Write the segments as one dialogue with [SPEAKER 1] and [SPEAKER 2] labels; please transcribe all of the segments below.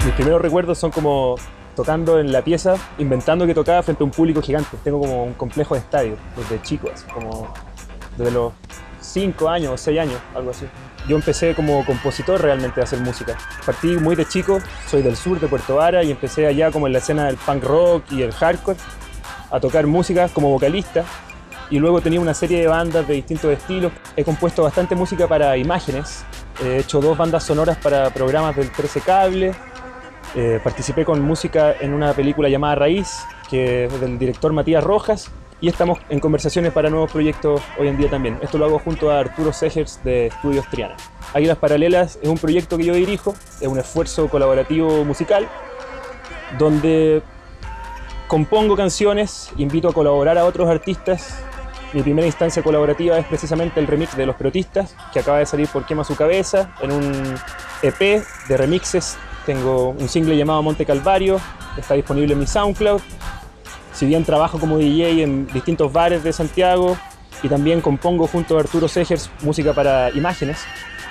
[SPEAKER 1] Mis primeros recuerdos son como tocando en la pieza, inventando que tocaba frente a un público gigante. Tengo como un complejo de estadio desde chico, así como desde los 5 años o 6 años, algo así. Yo empecé como compositor realmente a hacer música. Partí muy de chico, soy del sur, de Puerto Vara, y empecé allá como en la escena del punk rock y el hardcore a tocar música como vocalista. Y luego tenía una serie de bandas de distintos estilos. He compuesto bastante música para imágenes. He hecho 2 bandas sonoras para programas del 13 Cable. Participé con música en una película llamada Raíz, que es del director Matías Rojas. Y estamos en conversaciones para nuevos proyectos hoy en día también. Esto lo hago junto a Arturo Segers de Estudios Triana. Águilas Paralelas es un proyecto que yo dirijo, es un esfuerzo colaborativo musical, donde compongo canciones, invito a colaborar a otros artistas. Mi primera instancia colaborativa es precisamente el remix de Los Perotistas, que acaba de salir por Quema Su Cabeza, en un EP de remixes. Tengo un single llamado Monte Calvario, está disponible en mi SoundCloud. Si bien trabajo como DJ en distintos bares de Santiago y también compongo junto a Arturo Segers música para imágenes,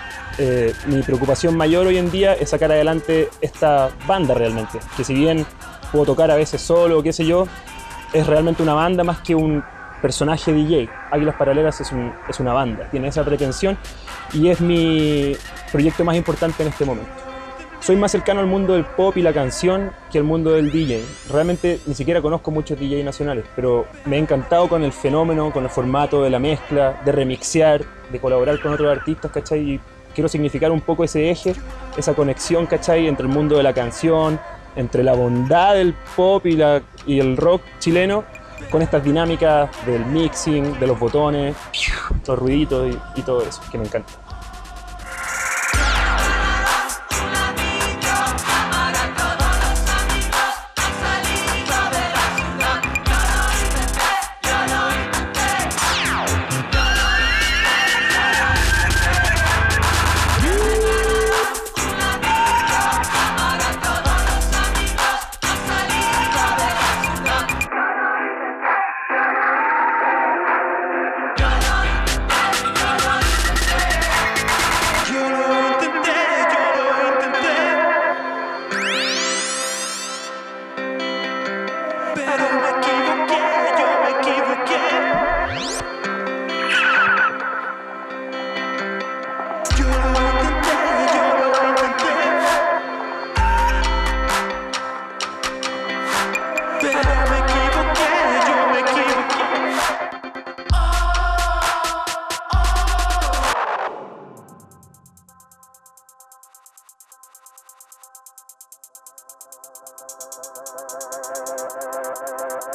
[SPEAKER 1] mi preocupación mayor hoy en día es sacar adelante esta banda realmente, que si bien puedo tocar a veces solo o qué sé yo, es realmente una banda más que un personaje DJ. Águilas Paralelas es una banda, tiene esa pretensión y es mi proyecto más importante en este momento. Soy más cercano al mundo del pop y la canción que al mundo del DJ. Realmente ni siquiera conozco muchos DJ nacionales, pero me he encantado con el fenómeno, con el formato de la mezcla, de remixear, de colaborar con otros artistas, ¿cachai? Y quiero significar un poco ese eje, esa conexión, ¿cachai? Entre el mundo de la canción, entre la bondad del pop y el rock chileno, con estas dinámicas del mixing, de los botones, los ruiditos y todo eso, que me encanta.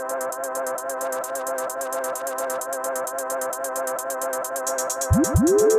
[SPEAKER 2] Woo!